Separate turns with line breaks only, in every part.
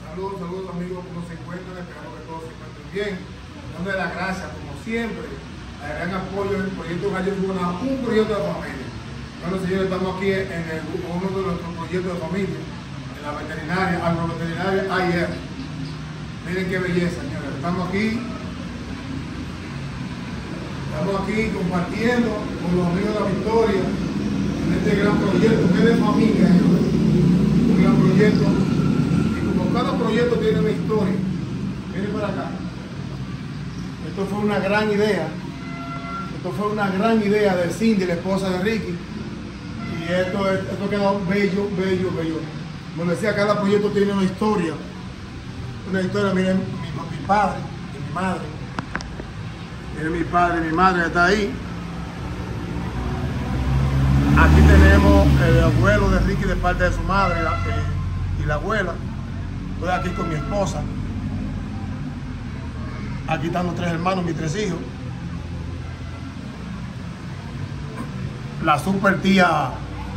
Saludos amigos, ¿cómo se encuentran? Esperamos que todos se encuentren bien. Dando las gracias, como siempre, al gran apoyo del proyecto Gallos Bonao, un proyecto de familia. Bueno, señores, estamos aquí en uno de nuestros proyectos de familia, en la veterinaria, agroveterinaria AIR. Miren qué belleza, señores. Estamos aquí compartiendo con los amigos de la Victoria en este gran proyecto que es de familia, señores. Un gran proyecto. Cada proyecto tiene una historia. Miren para acá. Esto fue una gran idea. Esto fue una gran idea de Cindy, la esposa de Ricky. Y esto quedó bello, bello, bello. Como decía, cada proyecto tiene una historia. Una historia, miren, mi padre y mi madre. Miren mi padre y mi madre, está ahí. Aquí tenemos el abuelo de Ricky de parte de su madre y la abuela. Estoy aquí con mi esposa. Aquí están los 3 hermanos, mis 3 hijos. La super tía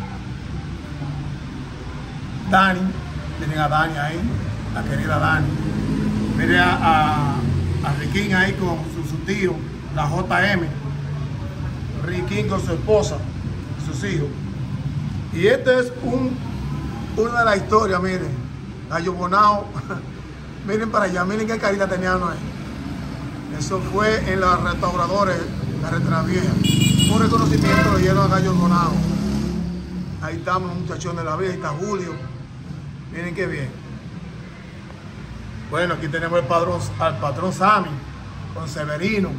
Dani. Miren a Dani ahí, la querida Dani. Miren a Riquín ahí con su tío, la JM. Riquín con su esposa y sus hijos. Y este es una de las historias, miren. Gallos Bonao, miren para allá, miren qué carita tenían ahí. Eso fue en los restauradores, la Carretera Vieja. Un reconocimiento le dieron a Gallos Bonao. Ahí estamos, muchachos de la vida, ahí está Julio. Miren qué bien. Bueno, aquí tenemos al patrón Sammy, con Severino.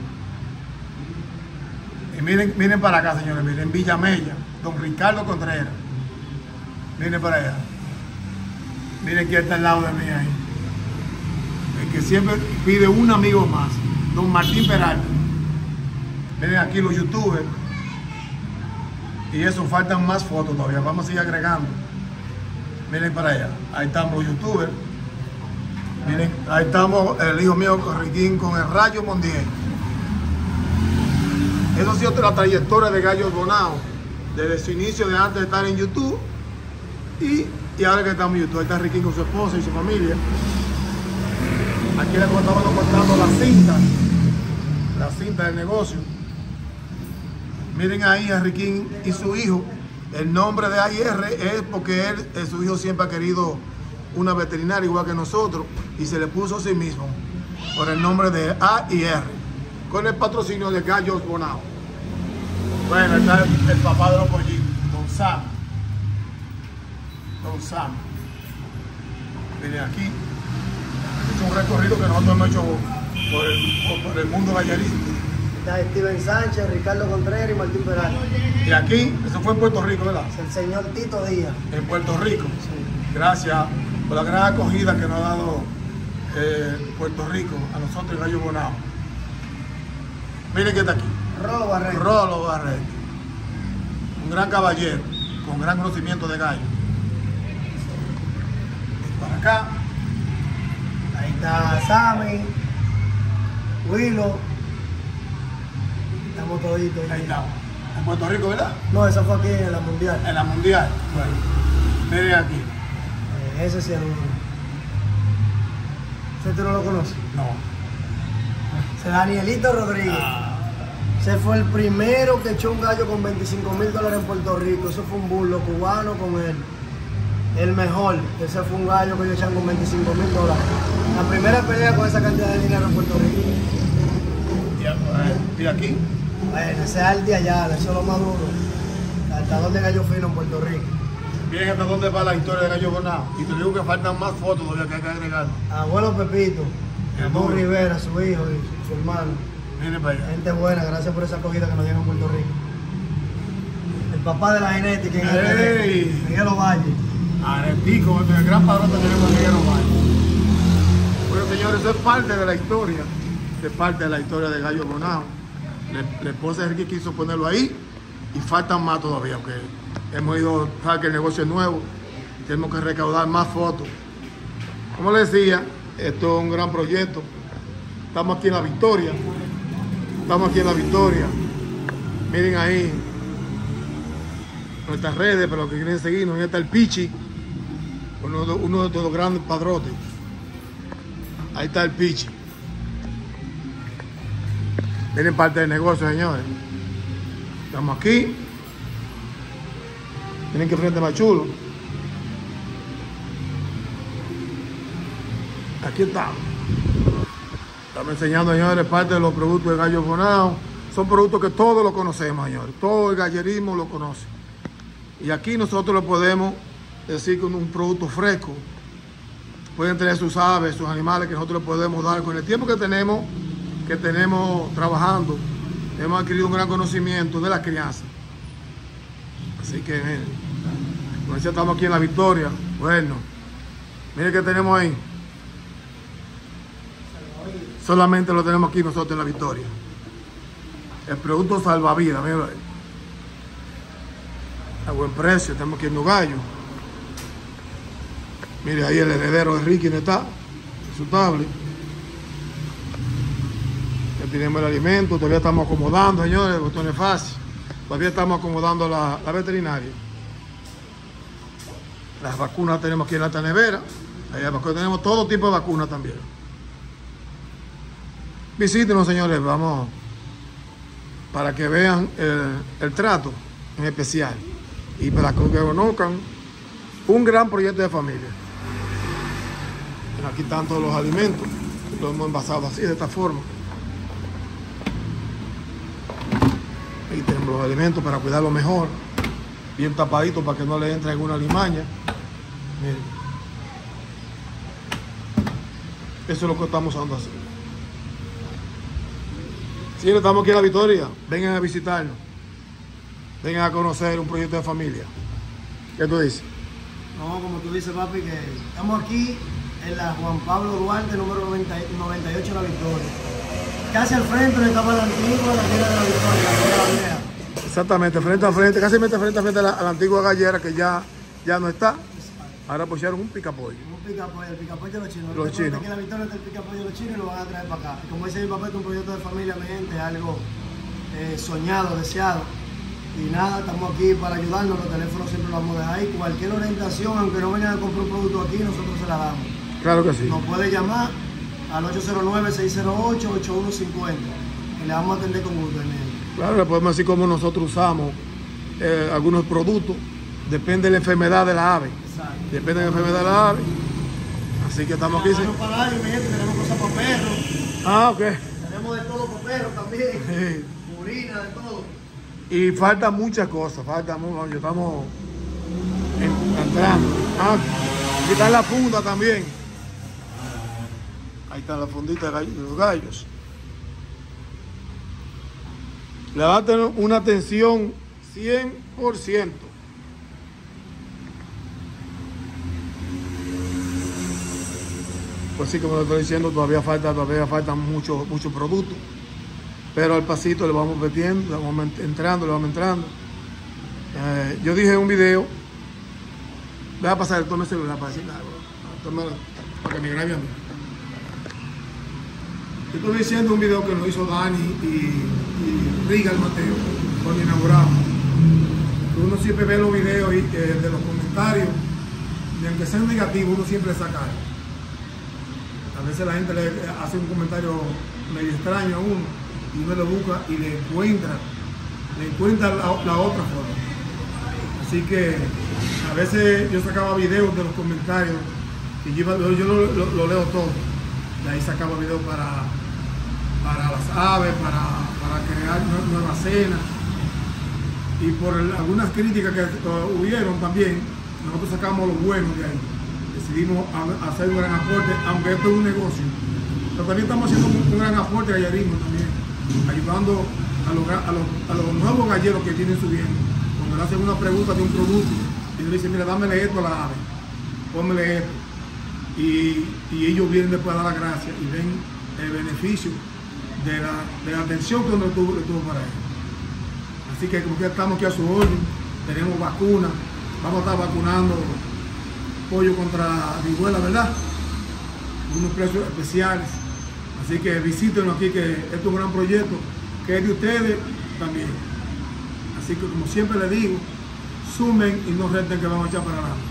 Y miren para acá, señores, miren Villamella, don Ricardo Contreras. Miren para allá. Miren quién está al lado de mí ahí. El que siempre pide un amigo más. Don Martín Peralta. Miren aquí los youtubers. Y eso, faltan más fotos todavía. Vamos a seguir agregando. Miren para allá. Ahí estamos los youtubers. Miren, ahí estamos el hijo mío Riquín con el Rayo Mondial. Eso ha sido la trayectoria de Gallos Bonao. Desde su inicio, de antes de estar en YouTube. Y ahora que estamos en YouTube, ahí está Riquín con su esposa y su familia. Aquí le estamos cortando la cinta del negocio. Miren ahí a Riquín y su hijo. El nombre de AIR es porque su hijo siempre ha querido una veterinaria igual que nosotros y se le puso a sí mismo por el nombre de AIR, con el patrocinio de Gallos Bonao. Bueno, está el papá de los pollitos, Don Sam. Don Sam. Miren aquí. Es un recorrido que nosotros hemos hecho por el mundo gallerista.
Está Steven Sánchez, Ricardo Contreras y Martín Peralta.
Y aquí, eso fue en Puerto Rico, ¿verdad?
Es el señor Tito Díaz.
En Puerto Rico.
Sí.
Gracias por la gran acogida que nos ha dado Puerto Rico a nosotros en Gallos Bonao. Miren que está aquí.
Rolo Barreto.
Rolo Barreto. Un gran caballero, con gran conocimiento de gallo. Para acá.
Ahí está Sammy, Willow. Estamos toditos ahí.
Ahí estamos. En Puerto Rico, ¿verdad?
No, eso fue aquí en la Mundial.
En la Mundial. Bueno, miren aquí.
Ese sí es uno. ¿Ese tú no lo conoces?
No.
Ese es Danielito Rodríguez. Ese fue el primero que echó un gallo con $25,000 en Puerto Rico. Eso fue un burlo cubano con él. El mejor. Ese fue un gallo que ellos echan con $25,000. La primera pelea con esa cantidad de dinero en Puerto Rico.
¿Y aquí?
Bueno, ese es Aldi Ayala, eso es lo más duro. Saltador de gallo fino en Puerto Rico.
Miren hasta dónde va la historia de Gallos Bonao. Y te digo que faltan más fotos todavía que hay que agregar.
Abuelo Pepito, Ramón Rivera, su hijo y su hermano.
Miren para allá.
Gente buena, gracias por esa acogida que nos dieron en Puerto Rico. El papá de la genética en
¡Ey!
Miguel Ovalle.
Aretico, el gran padrón que tenemos en Miguel Ovalle. Bueno, señores, eso es parte de la historia. Es parte de la historia de Gallos Bonao. La esposa de Ricky quiso ponerlo ahí y faltan más todavía, porque hemos ido, saber que el negocio es nuevo, tenemos que recaudar más fotos. Como les decía, esto es un gran proyecto. Estamos aquí en La Victoria. Miren ahí nuestras redes para los que quieren seguirnos. Ahí está el Pichi, uno de los grandes padrotes. Ahí está el pichi. Miren parte del negocio, señores. Estamos aquí. Miren que frente más chulo. Aquí estamos. Estamos enseñando, señores, parte de los productos de Gallo Bonao. Son productos que todos lo conocemos, señores. Todo el gallerismo lo conoce. Y aquí nosotros lo podemos decir con un producto fresco. Pueden tener sus aves, sus animales que nosotros les podemos dar. Con el tiempo que tenemos trabajando, hemos adquirido un gran conocimiento de la crianza. Así que miren, como decía, estamos aquí en La Victoria. Bueno, miren que tenemos ahí. Solamente lo tenemos aquí nosotros en La Victoria. El producto salvavidas, miren ahí. A buen precio, tenemos aquí en Nugallo. Mire ahí el heredero de Ricky, ¿dónde está? Su tablet. Ya tenemos el alimento, todavía estamos acomodando, señores, esto no es fácil. Todavía estamos acomodando la veterinaria. Las vacunas tenemos aquí en la nevera. Allá tenemos todo tipo de vacunas también. Visítenos, señores, vamos, para que vean el trato en especial y para que conozcan un gran proyecto de familia. Aquí están todos los alimentos, los hemos envasado así, de esta forma. Aquí tenemos los alimentos para cuidarlo mejor, bien tapaditos para que no le entre alguna limaña. Miren, eso es lo que estamos usando así. Si estamos aquí en La Victoria, vengan a visitarnos, vengan a conocer un proyecto de familia. ¿Qué tú dices?
No, como tú dices, papi, que estamos aquí en la Juan Pablo Duarte, número 98, La Victoria. Casi al frente donde estaba la antigua gallera de La Victoria, la vieja.
Exactamente, frente a frente, casi frente a frente a la antigua gallera que ya no está. Ahora pusieron un picapollo.
Un picapollo, el picapollo de los chinos.
Los chinos.
Aquí en La Victoria está el picapollo de los chinos y lo van a traer para acá. Como dice mi papá, es un proyecto de familia, mi gente, algo soñado, deseado. Y nada, estamos aquí para ayudarnos, los teléfonos siempre los vamos a dejar ahí. Cualquier orientación, aunque no vengan a comprar un producto aquí, nosotros se la damos.
Claro que sí.
Nos puede llamar al 809-608-8150 y le vamos a atender con gusto.
Claro, le podemos decir cómo nosotros usamos algunos productos. Depende de la enfermedad de la ave.
Exacto.
Depende de la enfermedad de la ave. Así que estamos aquí.
Para años, mi gente, tenemos cosas para perros.
Ah, ok.
Tenemos de todo para perros también.
Sí.
Purina, de todo.
Y falta muchas cosas. Estamos entrando. Ah, aquí está la funda también. Ahí está la fundita de los gallos. Le va a tener una atención 100%. Pues sí, como le estoy diciendo, todavía faltan muchos productos. Pero al pasito le vamos metiendo, le vamos entrando. Yo dije en un video, voy a pasar el celular para decir algo. Tómalo, para que me grabe a mí. Yo estoy diciendo un video que lo hizo Dani y Riga el Mateo cuando inauguramos. Uno siempre ve los videos de los comentarios, y aunque sean negativos, uno siempre saca algo. A veces la gente le hace un comentario medio extraño a uno y uno lo busca y le encuentra la otra forma. Así que a veces yo sacaba videos de los comentarios y yo lo leo todo. De ahí sacaba videos para las aves, para crear nuevas cenas. Y por algunas críticas que hubieron también, nosotros sacamos lo bueno de ahí. Decidimos hacer un gran aporte, aunque esto es un negocio. Pero también estamos haciendo un gran aporte al gallerismo también, ayudando a los nuevos galleros que vienen subiendo. Cuando le hacen una pregunta de un producto, y le dicen, mira, dámele esto a la ave, pónmele esto. Y ellos vienen después a dar las gracias y ven el beneficio de la atención que uno tuvo para ellos. Así que como que estamos aquí a su orden, tenemos vacunas, vamos a estar vacunando pollo contra viruela, ¿verdad? Unos precios especiales. Así que visítenos aquí, que esto es un gran proyecto, que es de ustedes también. Así que como siempre les digo, sumen y no renten, que vamos a echar para adelante.